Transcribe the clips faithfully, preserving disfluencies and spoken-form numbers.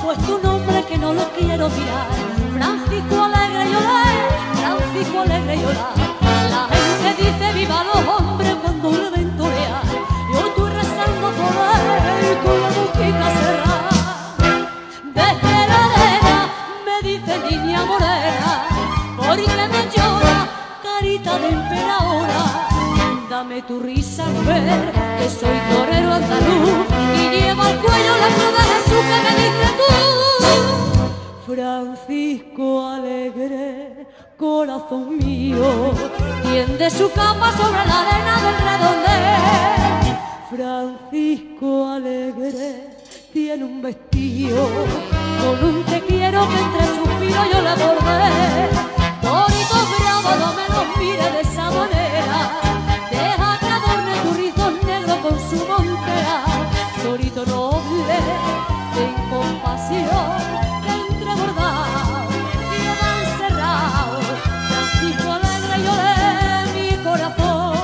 pues tu nombre que no lo quiero mirar. Francisco Alegre y Olé, Francisco Alegre y Olá. La gente dice viva los hombres cuando le ven torear. Yo estoy rezando por él y con la boquita cerrada. Desde la arena me dice niña morena, porque me llora carita de emperadora. Dame tu risa, mujer, que soy torero andaluz y llevo al cuello la cruz de Jesús que me dice tú. Francisco Alegre, corazón mío, tiende su capa sobre la arena del redondel. Francisco Alegre tiene un vestido con un te quiero que entre suspiros yo le bordé. Torito bravo, no me lo mire de esa manera. Deja que adorne tu rizos negros con su montera. Torito noble, ten compasión, que entre bordado y me encerrado. Francisco Alegre y olé mi corazón.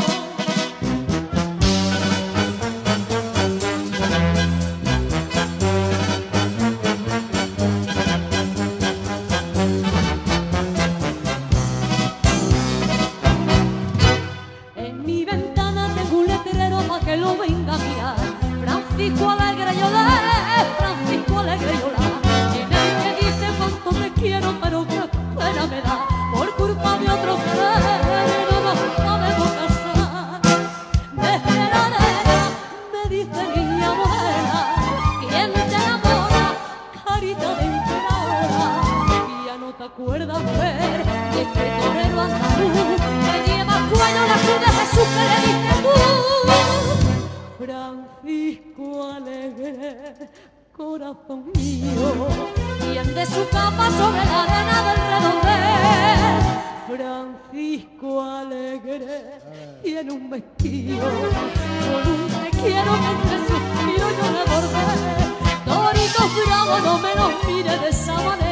Que lo venga a mirar. Francisco Alegre y olé, Francisco Alegre y olá. Tiene el que dice cuánto te quiero, pero qué pena me da. Por culpa de otro querer no nos podemos casar. Desde la arena me dice niña morena, ¿quién te enamora? Carita de emperadora. Y ya no te acuerdas, mujer, de este torero andaluz que lleva al cuello la cruz de Jesús que le dice tú. Francisco Alegre, corazón mío, tiende su capa sobre la arena del redondel. Francisco Alegre tiene un vestido con un te quiero que entre suspiros yo le bordé. Torito bravo, no me lo mire de esa manera.